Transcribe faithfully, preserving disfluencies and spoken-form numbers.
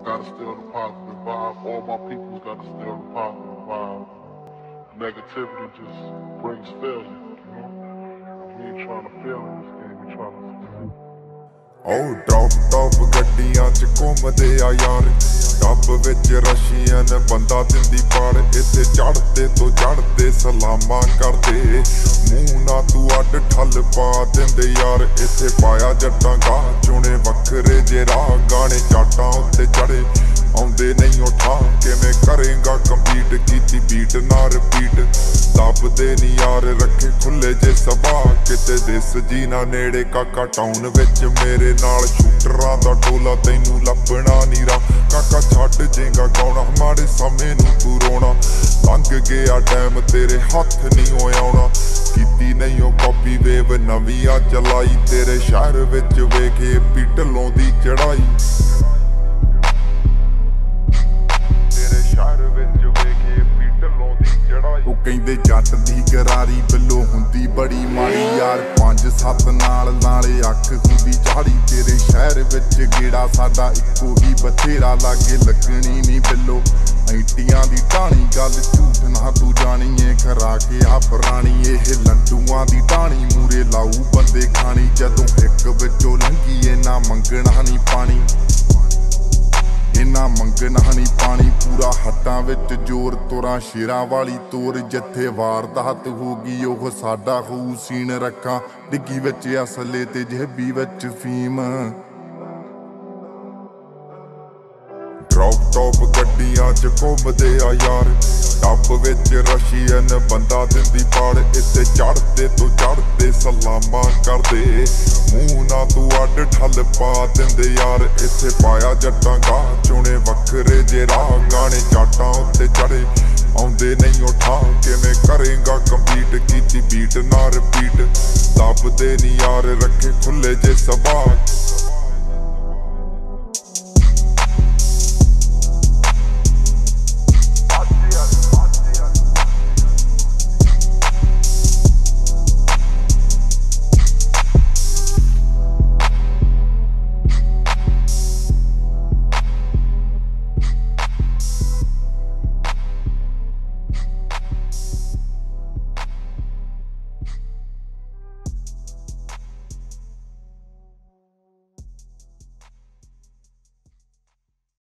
gotta steal the positive vibe. All my people's gotta steal the positive vibe. Negativity just brings failure, you know? We ain't trying to fail in this game, we trying to succeed. Oh, Droptop ਗੱਡੀਆਂ ਚ ਘੁੰਮਦੇ ਆ ਯਾਰ, tub ਵਿੱਚ Russian ਬੰਦਾ ਦਿੰਦੀ ਪਾੜ। ਇੱਥੇ ਚੜ੍ਹਦੇ ਤੋਂ ਚੜ੍ਹਦੇ ਸਲਾਮਾਂ ਕਰਦੇ, ਮੂੰਹ ਨਾ ਤੂੰ ਅੱਡ ਠੱਲ ਪਾ ਦਿੰਦੇ ਯਾਰ। ਇੱਥੇ ਪਾਇਆ ਜੱਟਾਂ ਗਾਹ ਚੁਣੇ ਵੱਖਰੇ ਜੇ ਰਾਹ, ਗਾਣੇ ਚਾਟਾਂ ਉੱਤੇ ਚੜੇ ਆਉਂਦੇ ਨਹੀਂ ਉਠਾ। ਕਿਵੇਂ ਕਰੇਗਾ ਕੰਪੀਟ ਕੀਤੀ ਬੀਟ ਨਾ ਰਿਪੀਟ, ਦੱਬਦੇ ਨੀ ਯਾਰ ਰੱਖੇ ਖੁੱਲੇ ਜੇ ਸਭਾ। ਕਿਤੇ ਦਿਸ ਜੀ ਨਾ ਨੇੜੇ ਕਾਕਾ ਟਾਊਨ ਵਿੱਚ ਮੇਰੇ ਨਾਲ ਸ਼ੂਟਰਾਂ ਦਾ ਟੋਲਾ, ਤੈਨੂੰ ਲੱਭਣਾ ਨੀ ਰਾ ਕਾਕਾ। ਛੱਡ ਜੇਗਾ ਗਾਉਣਾ ਮਾੜੇ ਸਮੇਂ ਨੂੰ ਤੂੰ ਰੋਣਾ, ਲੰਘ ਗਿਆ ਟਾਈਮ ਤੇਰੇ ਹੱਥ ਨਹੀਂ ਹੋ ਆਉਣਾ। ਕੀਤੀ ਨਹੀਂ ਉਹ ਕਾਪੀ ਵੇਵ ਨਵੀਂ ਆ ਚਲਾਈ, ਤੇਰੇ ਸ਼ਹਿਰ ਵਿੱਚ ਵੇਖੇ ਪਿੱਟਲੋਂ ਦੀ ਚੜਾਈ। ਉਹ ਕਹਿੰਦੇ ਜੱਟ ਦੀ ਗਰਾਰੀ ਬਿੱਲੋ ਹੁੰਦੀ ਬੜੀ ਮਾੜੀ ਯਾਰ, ਪੰਜ ਸੱਤ ਨਾਲ ਨਾਲੇ ਅੱਖ ਹੁੰਦੀ ਝਾੜੀ। ਤੇਰੇ ਸ਼ਹਿਰ ਵਿੱਚ ਗੇੜਾ ਸਾਡਾ ਇੱਕੋ ਹੀ ਬਥੇਰਾ, ਲਾਗੇ ਲੱਗਣੀ ਨੀ ਬਿੱਲੋ ਐਂਟੀਆਂ ਦੀ ਟਾਣੀ। ਗੱਲ ਝੂਠ ਨਾ ਤੂੰ ਜਾਣੀਏ ਖਰਾ ਕੇ ਆ ਪੁਰਾਣੀ, ਇਹ ਲੰਡੂਆਂ ਦੀ ਟਾਣੀ ਮੂਰੇ ਲਾਊ ਬੰਦੇ ਖਾਣੀ। ਜਦੋਂ ਇੱਕ ਵਿੱਚੋਂ ਲੰਘੀਏ ਨਾ ਮੰਗਣਾ ਨੀ ਪਾਣੀ, ਇੰਨਾ ਮੰਗਣਾ ਨੀ ਪਾਣੀ। ਪੂਰਾ ਹੱਟਾਂ ਵਿੱਚ ਜ਼ੋਰ ਤੁਰਾਂ ਸ਼ੇਰਾਂ ਵਾਲੀ ਤੋਰ, ਜਿੱਥੇ ਵਾਰਦਾਤ ਹੋ ਗਈ ਉਹ ਸਾਡਾ ਹੋਊ ਸੀਨ। ਰੱਖਾਂ ਡਿੱਗੀ ਵਿੱਚ ਅਸਲੇ ਤੇ ਜੇਬੀ ਵਿੱਚ ਫੀਮ। ਡ੍ਰੌਪਟੌਪ ਗੱਡੀਆਂ ਚ ਘੁੰਮਦੇ ਆ ਯਾਰ, ਟੱਬ ਵਿੱਚ ਰਸ਼ੀਅਨ ਬੰਦਾ ਦਿੰਦੀ ਪਾੜ। ਇੱਥੇ ਚੜ੍ਹਦੇ ਤੋਂ ਚੜ੍ਹਦੇ ਸਲਾਮਾਂ ਕਰਦੇ, ਮੂੰਹ ਨਾ ਤੂੰ ਅੱਡ ਠੱਲ ਪਾ ਦਿੰਦੇ ਯਾਰ। ਇੱਥੇ ਪਾਇਆ ਜੱਟਾਂ ਗਾਹ ਚੁਣੇ ਵੱਖਰੇ ਜੇ ਰਾਹ, ਗਾਣੇ ਚਾਟਾਂ ਉੱਤੇ ਚੜੇ ਆਉਂਦੇ ਨਹੀਂ ਉਠਾ। ਕਿਵੇਂ ਕਰੇਗਾ ਕੰਪੀਟ ਕੀਤੀ ਬੀਟ ਨਾ ਰਿਪੀਟ, ਦੱਬਦੇ ਨੀ ਯਾਰ ਰੱਖੇ ਖੁੱਲੇ ਜੇ ਸਭਾ।